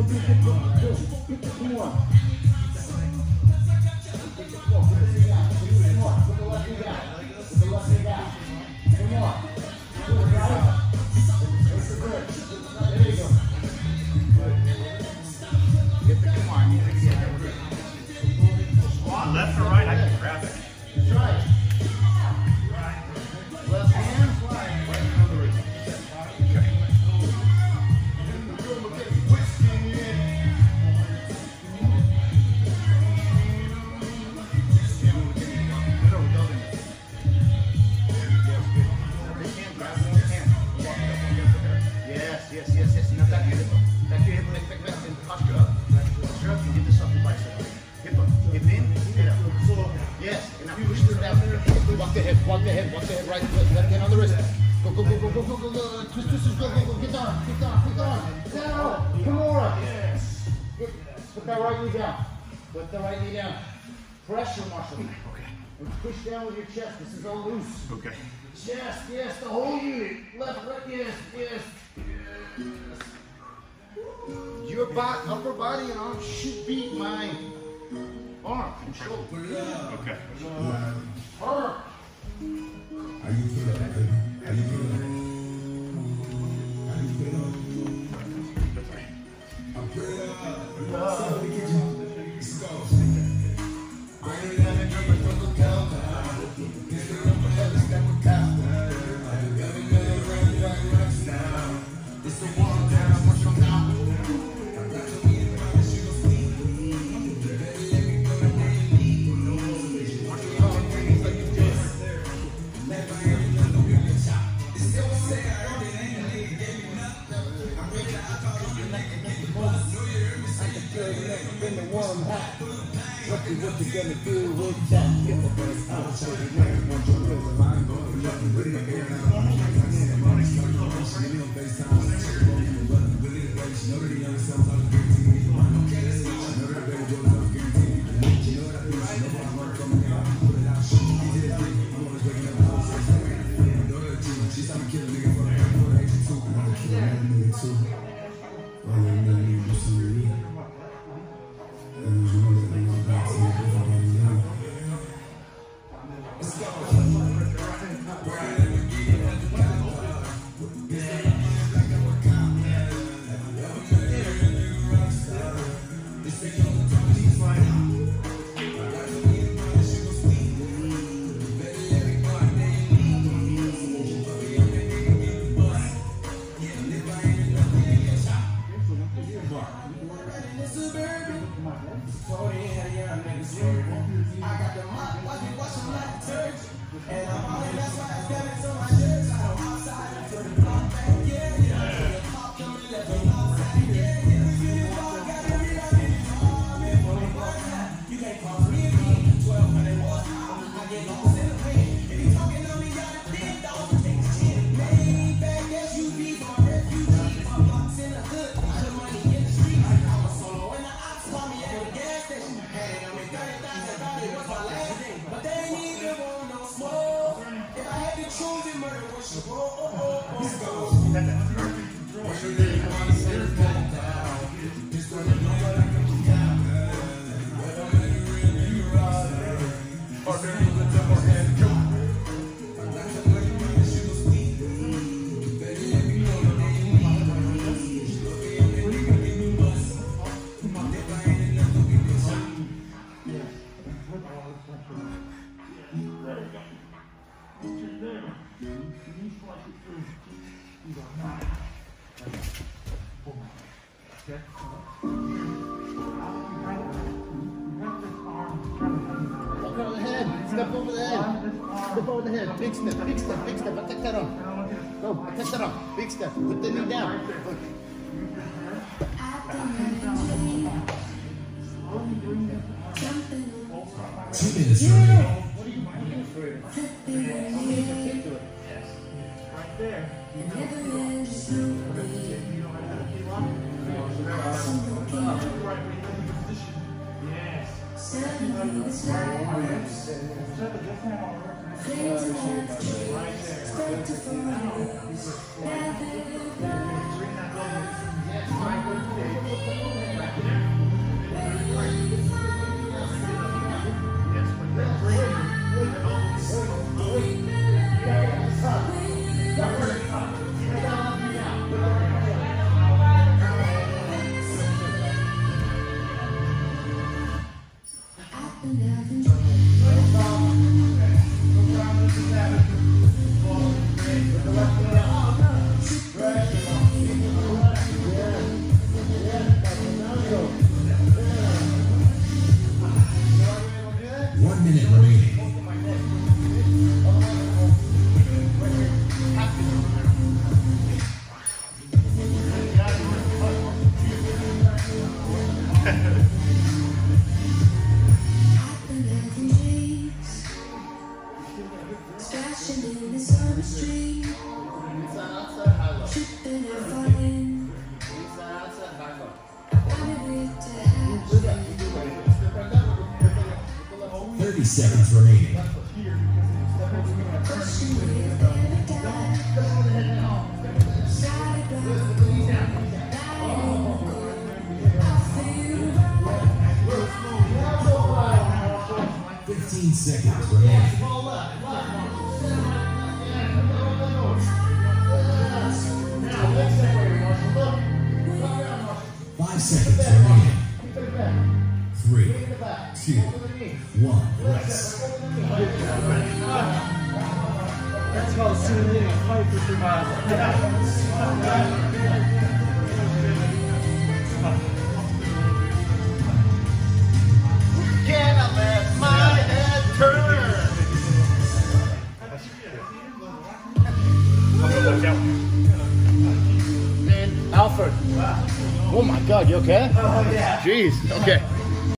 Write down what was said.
Left or right, I can grab it. Try it. Left hand, right on the wrist. Yes. Now back your hip up. Back your hip, back and posture up. Posture up and get this off your bicep. Hip up. Hip in, hip out. Yes, and now push this down. Walk the hip, right, left hand on the wrist. Go. Twist, go. Get down. Down. Kimura. Yes. Put that right knee down. Pressure, Marshall. Okay. And push down with your chest. This is all loose. Okay. Chest, yes, the whole unit. Left, right, yes. Your upper body and arm should beat my arm and shoulder. Okay. Harder. How you feeling, baby? How you feeling? I'm pretty up. Somebody get you. Let's go. I ain't gonna jump and throw the counter. This the number that is got the counter. I gotta get it right now. It's the one that I want from now. I got to be in the house, you gon' see. Baby, let me go to where you need. Watch your heart things like you did. Never hear you, no give me a chop. It's so sad, I already ain't a nigga, gave me nothing. I'm breaking out all on your neck and make the boss. Know you heard me say it good, never been the warm hot. What you gonna do with that? Get the first out, show you never want your real mind. Go to nothing with it, air now. I'm money, start your motion, you know, FaceTime. Know that the young sounds like a good team. Okay, let's go. Know that baby goes up, guaranteed. You know that bitch, know that I'm coming out. Put it out, shoot. He did it, I'm always waking up. Know that too. She's trying to kill a nigga for the age of 2. I'm gonna kill a nigga too. Oh, nigga, you do something to me. And you know that I'm not back to you before I'm young. Let's go. Step over the head. Step over the head. Big step. I'll take that on. Go. Take that on. Big step. Put the knee down. Look. 2 minutes remaining. What are you looking for? Something particular. Yes. Right there. Yes. seconds remaining. 15 seconds remaining. 5 seconds remaining. 3, 2, 1, rest. Let's go soon and fight for survival. Can I let my head turn? Man, Alfred. Oh my God, you okay? Oh yeah. Jeez. Okay.